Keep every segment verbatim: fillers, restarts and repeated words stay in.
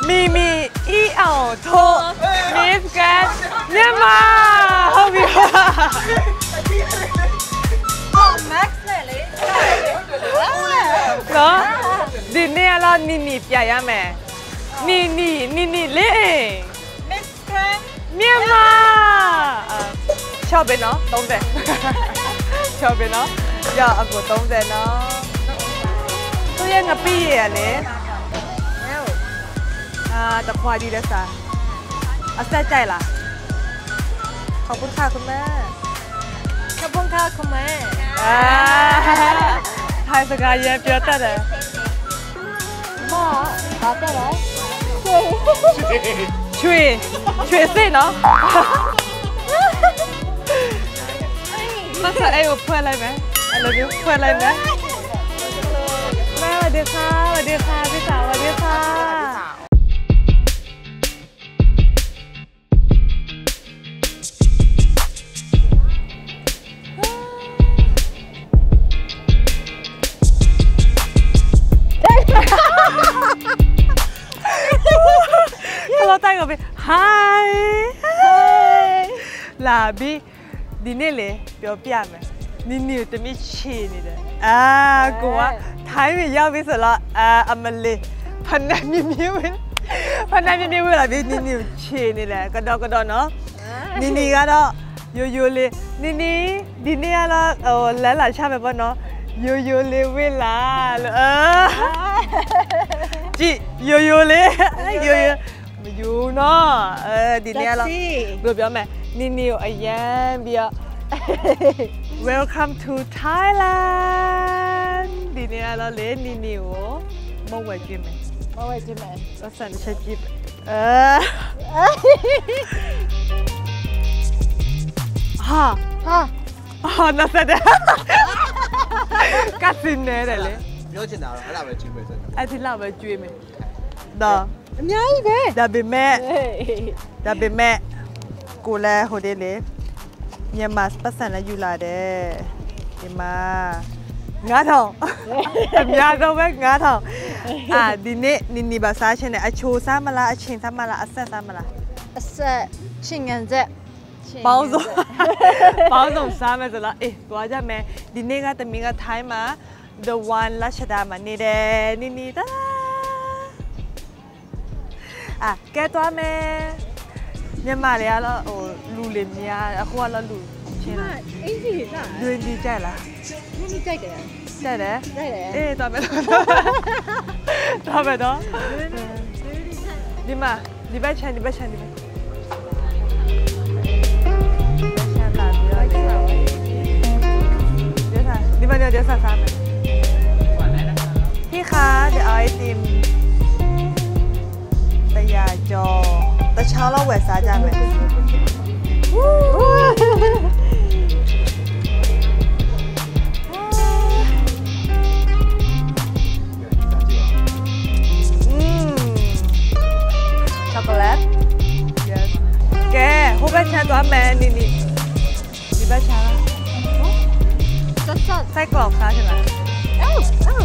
มีมีอีเอาโทมิสแกนเนี่ยมาဟုတ်ပြီแม็กซ์เลยเนาะဒီနေ့ကတော့နီနီပြရမယ်နီနီနီနီလေးมิสแกรนမြန်မာชอบเป็นเนาะสามสิบชอบเป็นเนาะရအကိုสามสิบเนาะသူရဲ့ငပိရလေอ่าตะควายดีแล้วจ้ะเอาแซ่ใจล่ะขอบคุณค่ะคุณแม่ขอบคุณค่ะคุณแม่ไทยสกายเย็บเยอะแต่เด้อมาตาแต่เลยช่วยช่วยสิเนาะมาใส่ไอ้เพื่อนอะไรไหมอะไรดิเพื่อนอะไรไหมแม่สวัสดีค่ะสวัสดีค่ะพี่สาวสวัสดีค่ะเราแต่งกันไป Hi ลาบีดีนี่เลยเดี๋ยวเปลี่ยนไหมนี่นิวจะมีชีนี่เลยอ่ากูว่าไทยมียาวพิเศษละอ่าอเมริกพันนันมีมิวพันนันมีมิวละบีนี่นิวชีนี่แหละกระดอกกระดอเนาะนี่นี่ก็တော့ยูยูเลยนี่นี่ดีนี่ละเออแล้วหลานชาแบบว่าเนาะยูยูเลยเวลาเออจียูยูเลยยูยูมาอยู่เนาะเออดีนี่ละเบื่อเบื่อไหมนี่นิวอายันเบียWelcome to Thailand ဒီနေ့ကတော့လေနီနီကိုမဝယ်ကြည့်မယ်မဝယ်ကြည့်မယ်ပတ်စံချက်ကြည့်အဲဟာဟာဟာနာစတဲ့ကတ်စင်းနေတယ်လေပြောချင်တာတော့အဲ့ဒါပဲကြည့်မယ်ဆိုအဲ့ဒီလောက်ပဲကြွေးမယ်ဒါအများကြီးပဲဒါပေမဲ့ဒါပေမဲ့ကိုလည်းဟိုတယ်လေမြန်မာပတ်စံလည်းယူလာတယ်ဒီမှာငါးထောင်အများဆုံးပဲငါးထောင်အာဒီနေ့နီနီပါစားချင်းနဲ့အချိုစားမလားအချင်းစားမလားအဆက်စားမလားအဆက်ချင်းငံဆက်ပေါင်းစုံပေါင်းစုံစားမယ်ဆိုလားအေးသွားကြမယ်ဒီနေ့ကတမီးကထိုင်းမှာ the one လချဒါမှာနေတယ်နီနီတာอ่ะแกသွားမယ်မြန်မာတွေကတော့ဟိုလူတွေများအခုကတော့လူချင်းလာအင်းကြီးလားလူကြီးကြိုက်လားလူကြီးကြိုက်တယ်ကြိုက်တယ်ကြိုက်တယ်အေးသွားမယ်သွားမယ်တော့ဒီမှာဒီဘက်ချန်ဒီဘက်ချန်ဒီဘက်ချန်လာပြီးတော့ဒီမှာเดี๋ยวစားစားမယ်พี่คะเดี๋ยวเอาไอติมตะยาจอตะเช้าเราแหวกสาจานไหมช็อกโกแลตแกฮู้แบบชาตัวแม่นี่นี่นี่แบบชาสดสดไส้กรอกค่ะใช่ไหมเอ้าเอ้า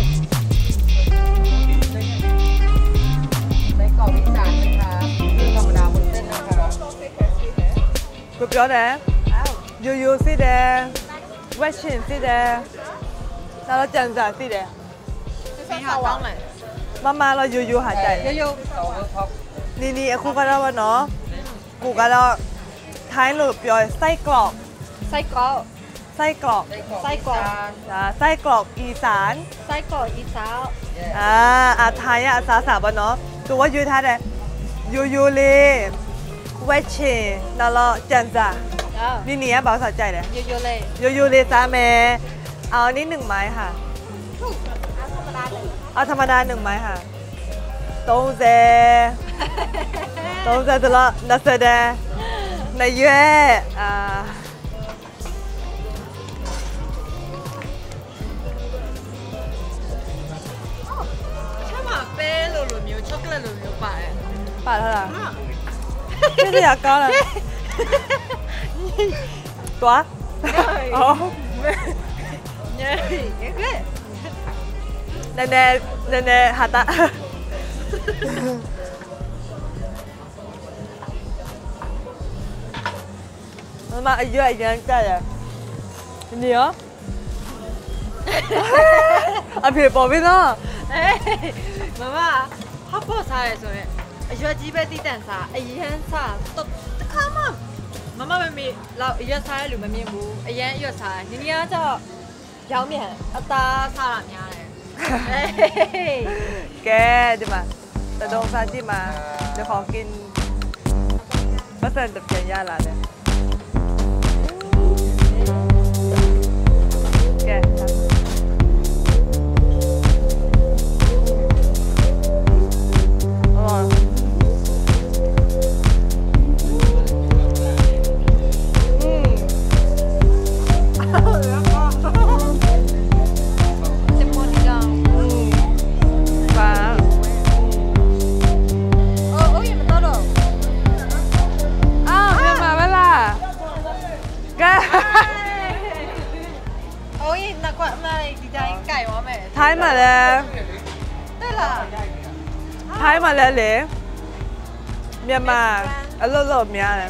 ไส้กรอกอีสานนะคะธรรมดาบนเส้นนะคะกูပြောတယ်ยูยูสิเด้ဝက်ရှင်สิเด้แล้วเราจานจ่าสิเด้พี่หาว่างไหนมามาเรายูยูหาใจยูยูนี่นี่အခုကတော့ဗောနော်กูကတော့ထိုင်းလို့ပြောไส้กรอกไส้กรอกไส้กรอกไส้กรอกอ่าไส้กรอกอีสานไส้กรอกอีสานอ่าอ่าไทยอ่ะภาษาสาวเนาะตัวว่ายูท่าเด้ยูยูเลยเวชิแล้วเราจันจ่านี่นี่อ่ะบ่าวสาวใจเด้ยูยูเลยยูยูเลยจ้าแม่เอาอันนี้หนึ่งไม้ค่ะเอาธรรมดาหนึ่งไม้ค่ะสามสิบสามสิบตัวละนัสเดในเย่อ่าช็อกโกแลตหรือมิลค์ป่ะป่ะเท่าไหร่ไม่ได้อยากก้าวเลยตัวอ๋อเนี่ยเน่เน่เน่เน่ฮัตตา妈妈一月一年干的，你哦？阿皮宝贝呢？ 哎，妈妈，好不啥的说的，一月几百地蛋啥，一元啥都看嘛。妈妈咪咪，老一月啥六百面糊，一元一月啥，你你啊叫荞面，啊打啥啦面嘞？哎， แกดิมาแต่ดงซาจิมาเดี๋ยวขอกินเปอร์เซ็นต์ตะเกียงย่าละเนี่ยแกอร่อยอืม这么的讲， ฟ้า哦，我也没到了。 อ้าวเนี่ยมาเวลาแก我也那块那底下应该我没。 ท้ายมาแล้ว对了， ท้ายมาแล้วเลยเมียนมาอร่อยๆเมียเลย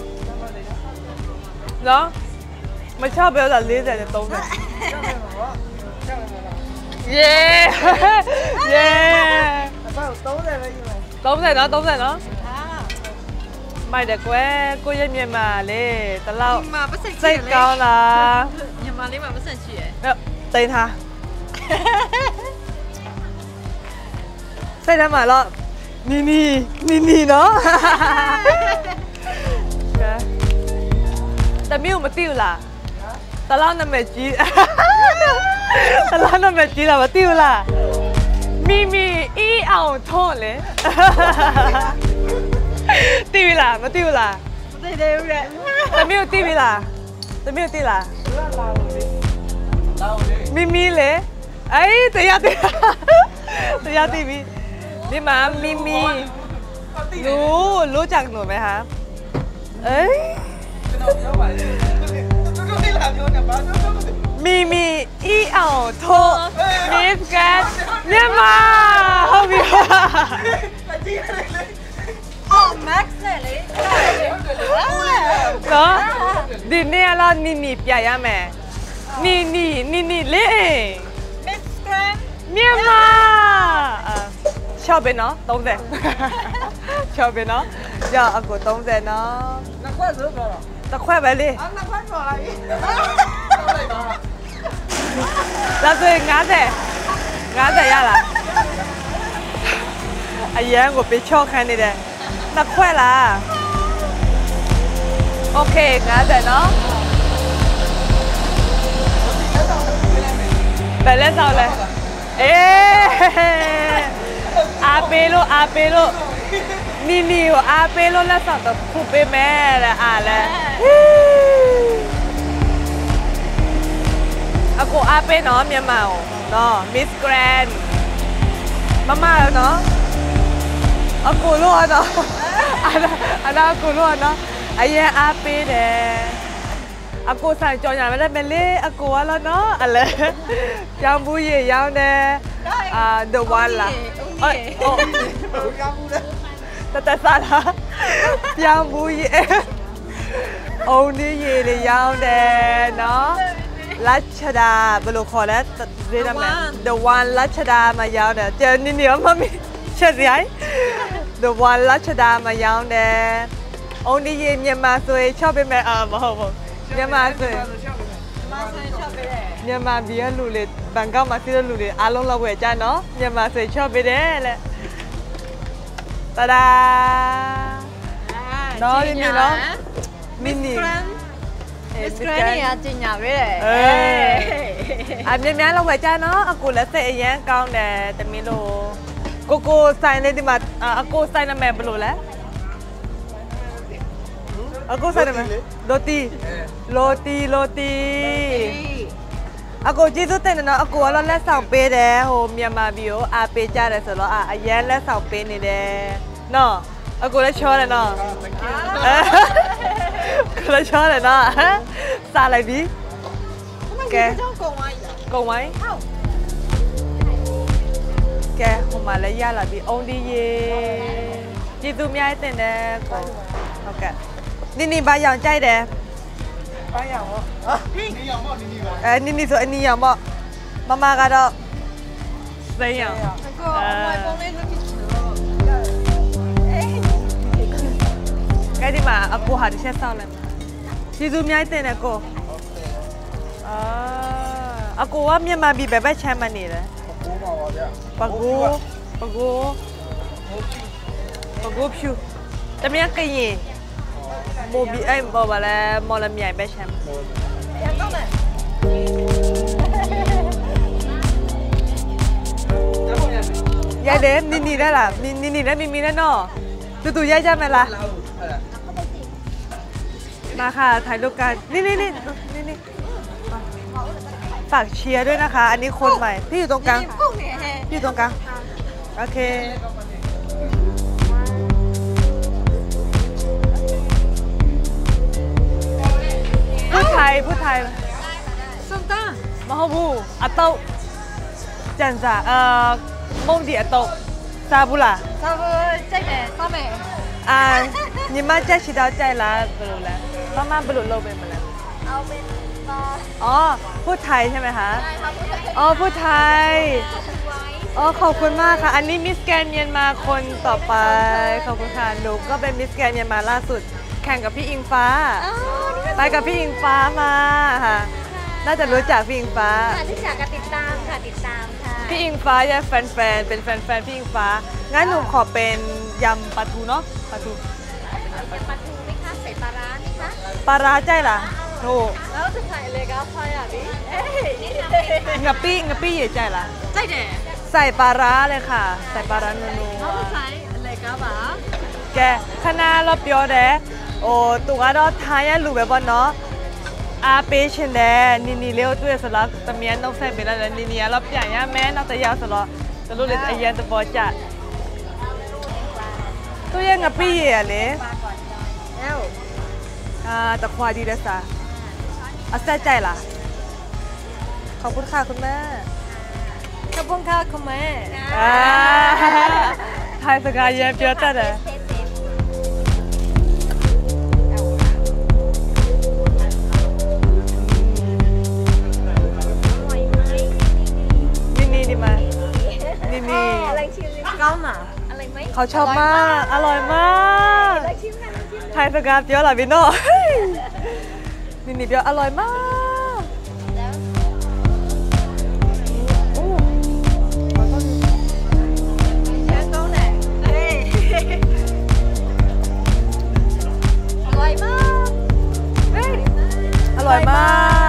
เนาะไม่ชอบเบลแต่ลิ้นแต่จะตรงกันเย้เย้都在那里面。 ตรงแต่เนาะตรงแต่เนาะ啊， ไม่เด็กแว้กูยังเมียนมาเลยแต่เรา你妈不生气ใส่เกาละ你妈你妈不生气哎。 เออตีนฮะใส่ทำไมล่ะนี่นี่นี่นี่เนาะแต่มิวมาติ้วล่ะแต่เราน้ำเมจีแต่เราน้ำเมจีล่ะมาติ้วล่ะมีมีอีเอาโทษเลยติ้วล่ะมาติ้วล่ะ对对对。 แต่มิวติ้วล่ะแต่มิวติ้วล่ะมีมีเลยไอ้แต่ยาติ้วแต่ยาติ้วมีนี่มามีมีรู้รู้จักหนูไหมคะเอ้ยมีมีอีเอาโทมิสแกนเนี่ยมาเขามี哦，Max 嘞， เนาะดิเนี่ยเรานี่นี่เปียยาแม่นี่นี่นี่นี่เล่ Miss Grand， เนี่ยมาชอบเป็นเนาะตรงแต่ชอบเป็นเนาะอย่าเอากูตรงแต่เนาะ那筷子多少？ ตะแควไปเลย啊，那筷子多少？ เราตัวงานแต่งานแต่ยาละไอ้ยังกูไปชอบแค่นี้เด้ตะแควล่ะโอเคงานแต่เนาะไปเล่นเสาเลยเอ๊อาเปโลอาเปโลนี่นี่อาเปโลแล้วสั่งแต่คู่ไปแม่เลยอ่านเลยอากูอาเป้เนาะเมียเมาเนาะมิสแกรนมาม่าแล้วเนาะอากูรู้เนาะอันนั้นอันนั้นอากูรู้เนาะไอ้เหี้ยอาเป้เด้อากูสั่งจองอย่างไม่ได้เป็นเล่อากูว่าแล้วเนาะอะไรยำบุยยำเด้อ่า the one ล่ะเอ้ยโอ้แต่แต่สั่นละยำบุยโอ้นี่เย่เลยยำเด้เนาะรัชดาบลูคอแล้วเรียกอะไร The One รัชดามายาวเนี่ยเจอนี่เหนียวมามีเชื่อสิไอ้ The One รัชดามายาวเนี่ยองค์นี้เมียนมาสวยชอบเป็นแม่อ่าบอกบอกเมียนมาสวย妈生笑ไปเลยเมียนมาเบียร์ลูเลยบางก้าวมาซื้อลูเลยอาลงเราเวจ้าเนาะเมียนมาสวยชอบไปเด้แหละตาดาเนาะนี่เนาะมินิ Miss Grand เนี่ยจริงอ่ะเว้ยเอออันนี้แม่เราไว้จ้าเนาะอากูแล้วเสียอย่างกองแต่แต่ไม่รู้กูกูใส่ในที่มาอากูใส่ในแม่บลูแล้วอากูใส่ในแม่โรตีโรตีโรตีอากูจีสุดเต็มเนาะอากูว่าเราเล่นสองปีเด้โหเมียมาบิวอาเปจ้าเลยสุดแล้วอ่ะอาแย่เล่นสองปีนี่เด้เนาะอากูเล่นชอบเลยเนาะกูเล่นชอบเลยเนาะซาอะไรบีแกเจ้าโกงไว้กงไว้แกหงมาแล้วยาละบีองดีเย่จีตูมีไอเต็นเด้กงโอเคนี่นี่บายองใจเด้ป้าอย่างวะ你养猫，你你玩。 เอ้ยนี่นี่ဆိုအနီရောင်ပေါ့မမကတော့စိမ်းရောင်ကိုအမွေပုံလေးလုပ်ကြည့်ချင်တော့ကဲဒီမှာအကိုဟာတစ်ချက်စောက်လိုက်ကျေးဇူးအများကြီးတင်တယ်ကိုအာအကိုကမြန်မာပြည်ဘယ်ဘက်ချမ်းမနေလဲ我嘛我的。 ပကူပကူပကူဖြူတမန်ကရင်မိုဘီအိမ်ပေါ်ပါလဲမော်လမြိုင်ဘက်ချမ်းရတော့မယ်ရိုက်တယ်နီနီလည်းလားနီနီလည်းမီမီလည်းနော်တူတူရိုက်ကြမယ်လား老虎，快来。 มาค่ะถ่ายรูปกันนี่นี่นี่นี่นี่ฝากเชียร์ด้วยนะคะ อันนี้คนใหม่พี่อยู่ตรงกลางပုံနေဟဲ့พี่อยู่ตรงกลางโอเคพูดไทยพูดไทยစုံတန်းမဟုတ်ဘူးအတော့ကြံစားเอ่อမုံဒီအတော့စားဘူးလားသာဘကြိုက်တယ်စားမယ်အာညီမကြက်ရှိတော့ကြိုက်လားဘယ်လိုလဲမမဘယ်လိုလုပ်ပေးမလဲเอาเป็นตออ๋อพูดไทยใช่ไหมคะได้ค่ะพูดไทยอ๋อพูดไทยอ๋อขอบคุณมากค่ะ อันนี้มิสแกรนด์เมียนมาคนต่อไปขอบคุณค่ะหนูก็เป็นมิสแกรนด์เมียนมาล่าสุด แข่งกับพี่อิงฟ้า ไปกับพี่อิงฟ้ามาค่ะน่าจะรู้จักพี่อิงฟ้าค่ะที่อยากติดตามค่ะติดตามค่ะพี่อิงฟ้ายังแฟนๆเป็นแฟนๆพี่อิงฟ้างั้นหนูขอเป็นยำปลาทูเนาะปลาทูยำปลาทูไหมคะใส่ปลาร้าไหมคะปลาร้าใจล่ะโอ้แล้วจะใส่อะไรก็พออย่างนี้เอ้ยนี่ทำเป็นงะปี้งะปี้ใหญ่ใจล่ะใช่เด็ดใส่ปลาร้าเลยค่ะ ใส่ปลาร้านัวเขาจะๆใส่อะไรก็บ้าကဲခဏတော့ပြောတယ်ဟိုသူကတော့ထားရလူပဲပေါ့နော်အားပေးရှင်တယ်နီနီလေးကိုတွေ့ရဆိုတော့တမန်နှုတ်ဆက်ပေးလိုက်တယ်နီနီကတော့ပြန်ရမယ်နောက်တစ်ယောက်ဆိုတော့သူတို့လည်းအရင်တပေါ်ကြသူရဲ့ငပိရရလေแล้วအာတခွာကြီးတဲ့စာအဆက်ကြိုက်လားขอบคุณค่ะคุณแม่ขอบคุณค่ะคุณแม่อ่าไทยสกายเย็นเปียวแต่တယ် นี่นี่นี่มานี่นี่อะไรชิมก้าวหนาอะไรไหมเขาชอบมากอร่อยมากอะไรชิมกันชิมไทยสกาเปียวหล่ะพี่โน่นี่นี่เปียวอร่อยมากแล้วอู้เชิญก้าวไหนเฮ้ยอร่อยมากเฮ้ยอร่อยมาก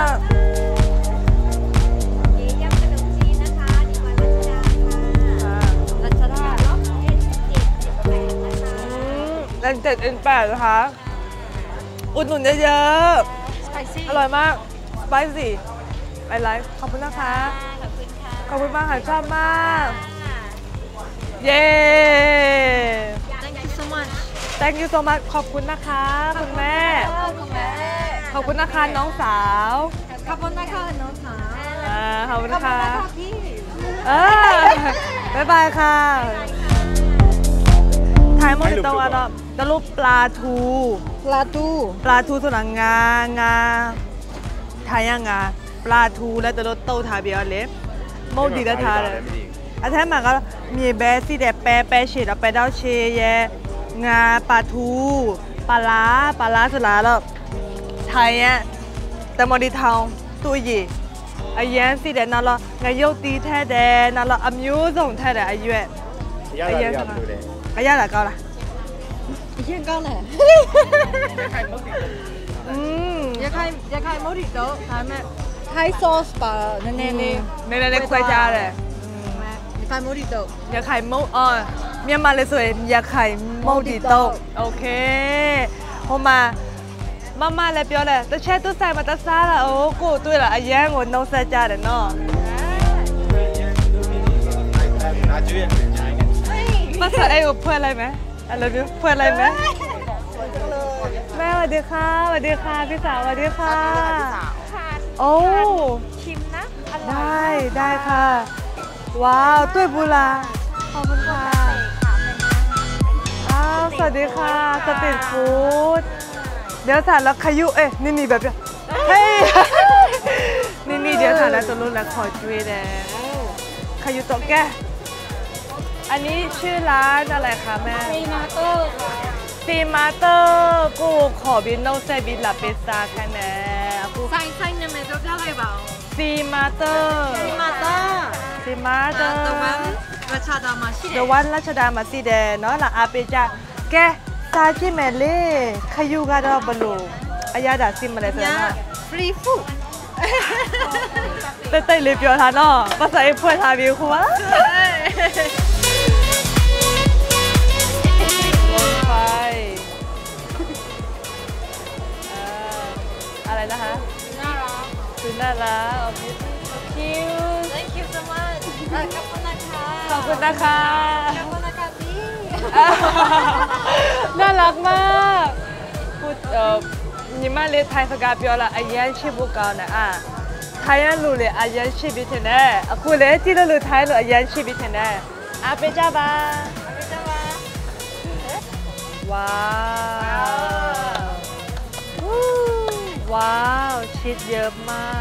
นี่ยำขนมจีนนะคะนี่มารัชดาค่ะรัชดาเนาะเอ็นเจ็ดสิบแปดนะคะเอ็นเจ็ดเอ็นแปดนะคะอุดหนุนเยอะสไปซี่ๆอร่อยมากสไปซี่ไปไลฟ์ขอบคุณนะคะขอบคุณค่ะขอบคุณมากค่ะชอบมากเย้ Thank you so much thank you so much ขอบคุณนะคะคุณแม่คุณแม่ขอบคุณนะคะน้องสาวขอบคุณนะคะน้องสาวอ่าขอบคุณขอบนะคุณคะนะคะพี่เออบ๊ายบายค่ะถ่ายหมดตรงอ่ะเนาะจะรูปปลาทูปลาตูปลาทูส่วนงางาถ่ายยังงาปลาทูแล้วจะรถโตถ่ายเบียร์เลยโมดีแล้วถ่ายเลยอันแท้มาก็มีแบสิแต่แปะแปะเฉดเอาไปดาวเชยงาปลาทูปลาล้าปลาล้าสุดละแล้วไทยอ่ะแต่โมดีทองตัวใหญ่အရန်စီတယ်နော်လငရုတ်တီးထက်တယ်နော်လအမျိုးစုံထက်တယ်အရွက်ရတာရဘယ်လိုလဲအရတာကောင်းလားအရင်ကောင်းတယ်อืมရခိုင်ရခိုင်မုတ်တီတော့ဒါပေမဲ့ high sauce ပါနည်းနည်းလေးနည်းနည်းလေးခွဲခြားတယ်ရခိုင်မုတ်တီတော့ရခိုင်မုတ်အော်မြန်မာလည်းဆိုရင်ရခိုင်မုတ်တီတုတ်โอเคဟိုမှာမမလည်းပြောတယ်တစ်ချက်သူဆိုင်မှာတစားတာအိုးကိုတွေ့လာအရန်ကိုနှုတ်ဆက်ကြတယ်နော်နာကျွေးမဆအဲ့ကိုဖွင့်လိုက်မယ်အဲ့လိုမျိုးဖွင့်လိုက်မယ်แม่สวัสดีค่ะสวัสดีค่ะพี่สาวสวัสดีค่ะโอ้ชิมนะอร่อยได้ได้ค่ะว้าวตุ้ยบุลาขอบคุณค่ะอ้าวสวัสดีค่ะสตรีทฟู้ดเดี๋ยวสารแล้วขยุเอ๊ะนี่นี่แบบเนี้ยเฮ้ยนี่นี่เดี๋ยวฐานะตัวรุ่นแล้วขอช่วยแล้วใครอยู่โต๊ะแกอันนี้ชื่อร้านอะไรคะแม่ซีมาเตอร์ค่ะซีมาเตอร์กูขอบินโนเซบินลาเปซาคะแนนกูใส่ใส่เนื้อเมนูก็ได้เปล่าซีมาเตอร์ซีมาเตอร์ซีมาเตอร์ตะวันราชดามาสิเดวันราชดามาสิเดเนาะล่ะอาเปจ่าแกซาจิเมเล่ขยูกาดอบลูอายาดาซิมอะไรสักอย่าง free food เต้ยๆเลยเปียวทานเนาะภาษาเอพูดทาบิวคัวลงไปอะไรนะคะน่ารักคือน่ารักอ๋อพี่คิว thank you so much ขอบคุณนะคะขอบคุณนะคะขอบคุณนะคะพี่น่ารักมากพูดเอ่อညီမလေးထိုင်စကားပြောလာအရန်ရှိဖို့ကောင်းတယ်အာထိုင်ရလို့လေအရန်ရှိပြီးထင်တယ်အခုလေကြည့်လို့လို့ထိုင်လို့အရန်ရှိပြီးထင်တယ်အားပေးကြပါအားပေးကြပါဝါวว้าวชีสเยอะมาก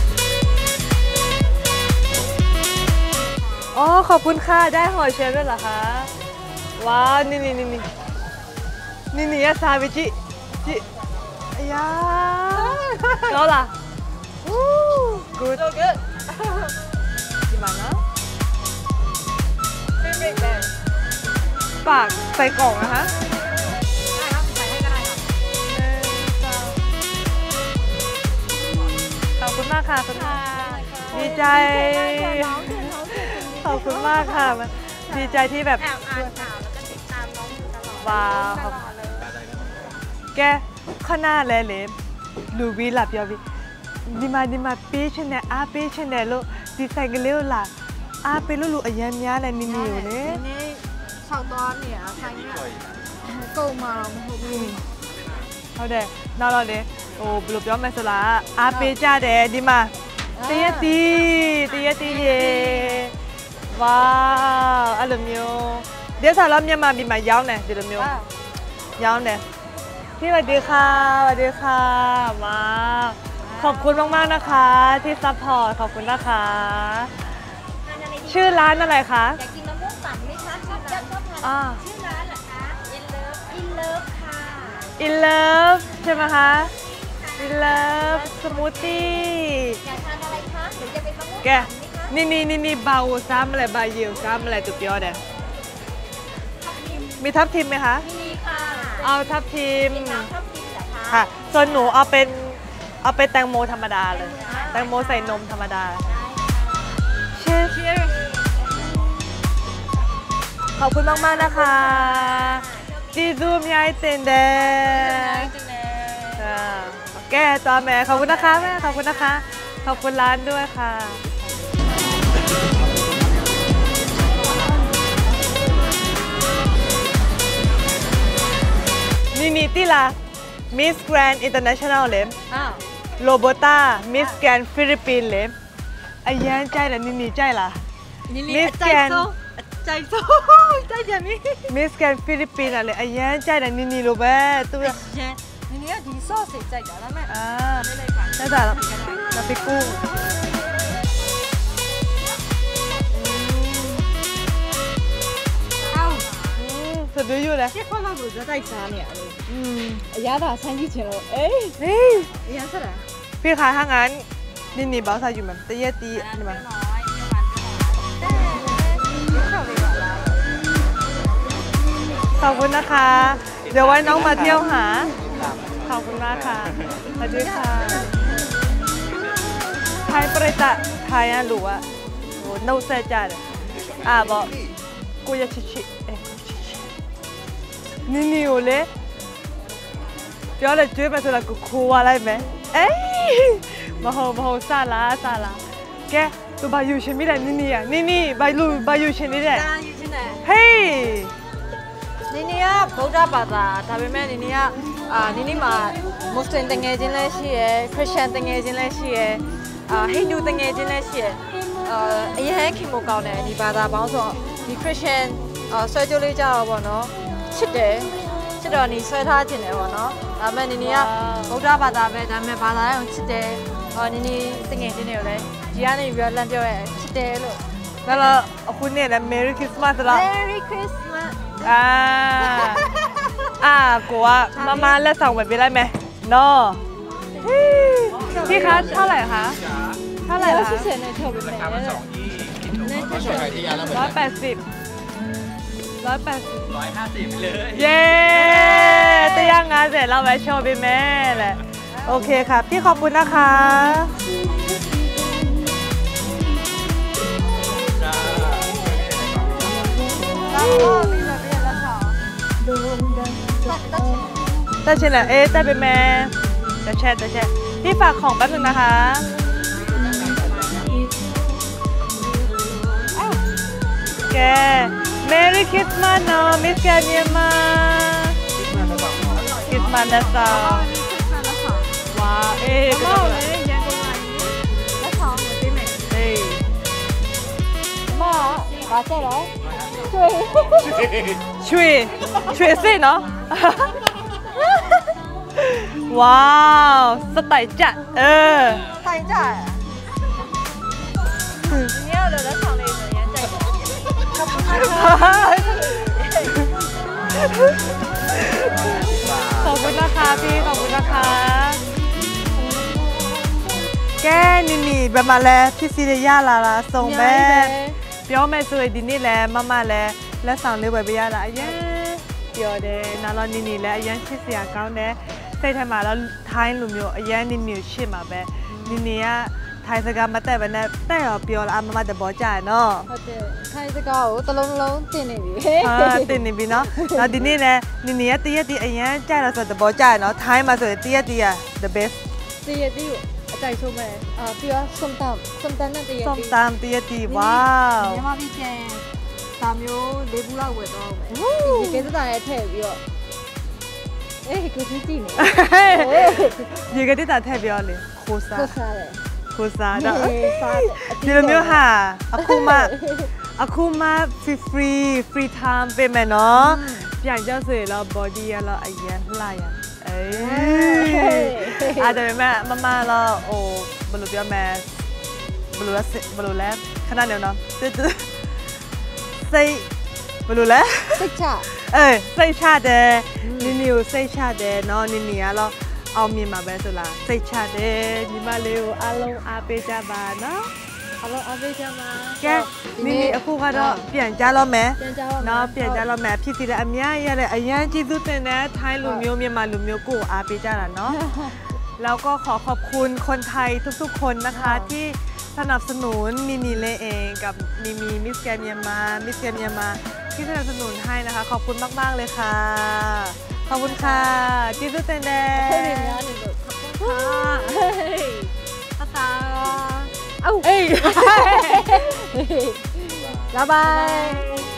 อ๋อขอบคุณค่ะได้หอยเชลล์ด้วยเหรอคะว้าวนี่นี่นี่นี่นี่นี่ซาบิจิจิยาแล้วล่ะ good so good gimana favorite band ปากใส่กล่องนะคะได้ครับใส่ให้ก็ได้ครับขอบคุณมากค่ะคุณค่ะดีใจขอบคุณมากค่ะดีใจที่แบบแอบอ่านข่าวแล้วก็ติดตามน้องตลอดว้าวแกข้างหน้าเลยเลยลูวีหลับยอวีဒီမှာဒီမှာပေးချင်တယ်အားပေးချင်တယ်လို့ဒီဆိုင်ကလေးကိုလာအားပေးလို့လူအရင်များတယ်နီနီကိုလေဒီနေ့ဆောက်သွားနေရဆိုင်ကကုန်မှာတော့မဟုတ်ဘူးဟုတ်တယ်နောက်တော့လေဟိုဘယ်လိုပြောမလဲဆိုလားအားပေးကြတယ်ဒီမှာတရက်တီတရက်တီရေဝါးအဲ့လိုမျိုးဒီစားတော့မြန်မာပြည်မှာရောင်းတယ်ဒီလိုမျိုးရောင်းတယ်พี่สวัสดีค่ะสวัสดีค่ะมาขอบคุณมากๆนะคะที่ซัพพอร์ตขอบคุณนะคะชื่อร้านอะไรคะอยากกินมะม่วงปั่นไหมคะชอบชอบชอบทานชื่อร้านเหรอคะ In Love In Love ค่ะ In Love ใช่ไหมคะ In Love สมูทตี้อยากทานอะไรคะหรือจะเป็นมะม่วงแกปั่นไหมคะนี่นี่นี่นี่เบาซ้ำอะไรเบาเยี่ยวซ้ำอะไรตุกยอดเนี่ยมีทับทิมไหมคะมีค่ะเอาทับทิมมีน้ำทับทิมเหรอคะค่ะส่วนหนูเอาเป็นเอาเป็นแตงโมธรรมดาเลยแตงโมใส่นมธรรมดาเชียร์เชียร์ขอบคุณมากๆนะคะจีซูมยายเต็นเดแกตัวแม่ขอบคุณนะคะแม่ขอบคุณนะคะขอบคุณร้านด้วยค่ะนี่นี่ที่ละมิสแกรนด์อินเตอร์เนชั่นแนลเลยโรโบต้ามิสแกรนด์ฟิลิปปินส์เลยไอ้ยันใจละนี่นี่ใจละมิสแกรนด์ใจโซ่ใจแบบนี้มิสแกรนด์ฟิลิปปินส์อะไรไอ้ยันใจละนี่นี่รู้ไหมตัวนี่นี่ดีซอสใจจ๋าแล้วแม่อ่าได้แต่ละน้ำพริกกุ้งสุดยอดเลยที่พ่อเราดูจะได้จานเนี่ยอืมยาดาฉันยี่เชียวเอ้ยเฮ้ยยังไงพี่คะถ้างั้นนี่นี่บ้าใส่อยู่มั้ยแต่เยตีนี่มั้ยขอบคุณนะคะเดี๋ยวไว้น้องมาเที่ยวหาขอบคุณมากค่ะสวัสดีค่ะไทยประจักษ์ไทยอ่ะหรือว่าโอ้โนเซจัดอ่ะบอกกูจะชิชินี่นี่โอเล่ပြောလဲကျွေးမယ်ဆိုတော့ကိုခိုးသွားလိုက်မယ်အေးမဟုတ်မဟုတ်စလားစလားကဲသူဘာယူရှင်မိတယ်နီနီอ่ะနီနီဘာလူဘာယူရှင်နေတယ်ဒါယူရှင်တယ်ဟေးနီနီကဗုဒ္ဓဘာသာဒါပေမဲ့နီနီကအာနီနီမှာမွတ်စလင်တငယ်ချင်းလည်းရှိရယ်ခရစ်ယာန်တငယ်ချင်းလည်းရှိရယ်အာဟိန္ဒူတငယ်ချင်းလည်းရှိရယ်အာအရင်ခင်မို့ကောင်းတယ်ဒီဘာသာပေါင်းဆိုဒီခရစ်ယာန်အာဆွဲကြိုးလေးကြတော့ဗောနော်ချစ်တယ်ချစ်တော်နီဆွဲထားခြင်းတယ်ပေါ့နော်ဒါပေမဲ့နီနီကဗုဒ္ဓဘာသာပဲဒါပေမဲ့ဘာသာတိုင်းကိုချစ်တယ်ဟောနီနီတငယ်ချင်းတွေကိုလည်းဒီကနေပြီးတော့လမ်းပြောရဲချစ်တယ်လို့ဒါတော့အခုနေ့လည်း Merry Christmas လား Merry Christmas အာအာကိုကမမလက်ဆောင်ဝယ်ပေးလိုက်မယ်နော်พี่คะเท่าไหร่คะเท่าไหร่คะရှစ်ဆယ်နဲ့ထုတ်ပေးမယ်တဲ့နဲ့ထက်တယ်ร้อยแปดสิบร้อยแปดสิบร้อยห้าสิบเลยเย้แต่ยังงานเสร็จเราไปโชว์พี่แม่แหละโอเคค่ะพี่ขอบคุณนะคะแล้วก็มีแบบนี้แล้วค่ะตัดแต่เช่นแหละเอ๊ะแต่เป็นแม่แต่แชทแต่แชทพี่ฝากของแป๊บนึงนะคะแก Merry Christmas เนาะมิสแกรนด์เมียนมาคริสต์มาสนะจ๊ะว้าวเอ๊ะမဟုတ်လေရန်ကုန်ကလက်ဆောင်ကိုပေးမယ်เฮ้ยမဘာဆက်လဲကျွေးช่วยช่วยสิเนาะว้าวสไตล์จัดเออထိုင်ကြရဒီနေ့ကတော့လက်ဆောင်လေးဆိုရန်ကြိုက်တယ်ခပ်ခပ်ขอบคุณนะคะพี่ขอบคุณนะคะแกนี่นี่แบบมาแล้วพี่ซีเรียလာလာส่งแม่ပြောမယ်ဆိုရင်ဒီနေ့လဲမမလဲလက်ဆောင်လေးဝယ်ပေးရတာအရင်ပြောတယ်နောက်တော့နီနီလဲအရင်ချစ်စရာကောင်းတယ်စိတ်ထဲမှာတော့ထိုင်းလူမျိုးအရင်နီနီကိုရှစ်မှာပဲနီနီကထိုင်းစကားမတက်ဘဲနဲ့တက်ရောပြောလာအမမတဘောကြရနော်ဟုတ်တယ်ထိုင်စကားကိုတစ်လုံးလုံးတင်နေပြီအာတင်နေပြီနော်နောက်ဒီနေ့လဲနီနီကတရက်တီအရင်ကြတော့ဆိုတဘောကြရနော်ထိုင်းမှာဆိုရင်တရက်တီက the best တရတီကိုအကြိုက်ဆုံးပဲအာပြီးတော့စုံတမ်စုံတမ်နဲ့တရတီส้มตำตยตีว้าวမြန်မာပြည်ပြန်ဒါမျိုးလေးဘူးလောက်ဝယ်တော့မယ်ဒီကိစ္စတိုင်းထည့်ပြီးတော့အေးကိုကြည့်နေရေကတိတာထည့်ပြောလေခိုးစားကိုစားတယ်ခိုးစားတော့စားတယ်ဒီလိုမျိုးဟာအခုမှအခုမှ free free free time ပေးမယ်နော်ပြန်ကြဆိုရင်တော့ body ရတော့အရင်လှရအေးအဲ့ဒါပေမဲ့မမတော့ဟိုဘယ်လိုပြောမလဲဘယ်လိုလဲဘယ်လိုလဲခဏနေနော်စိတ်စိတ်ဘယ်လိုလဲစိတ်ချအေးစိတ်ချတယ်နီနီကိုစိတ်ချတယ်เนาะနီနီကတော့အောင်မြင်မှာပဲဆိုလားစိတ်ချတယ်ညီမလေးကိုအားလုံးအားပေးကြပါเนาะအလုံးအပေးကြပါကဲနီနီအခုကတော့ပြန်ကြတော့မယ်ပြန်ကြပါမယ်เนาะပြန်ကြတော့မယ်ဖြစ်စီတဲ့အများကြီးရတဲ့အရန်ကျေးဇူးတင်တဲ့ထိုင်းလူမျိုးမြန်မာလူမျိုးကိုအားပေးကြတာเนาะแล้วก็ขอขอบคุณคนไทยทุกๆคนนะคะที่สนับสนุนนีนีเล่เองกับนีมีมิสแกรนด์เมียนมามิสแกรนด์เมียนมาที่สนับสนุนให้นะคะขอบคุณมากๆเลยค่ะขอบคุณค่ะจีซูเตนเดเฮ้ยများနေလို့ခပ်ခါဟေးတတာအော်เอ้ย bye bye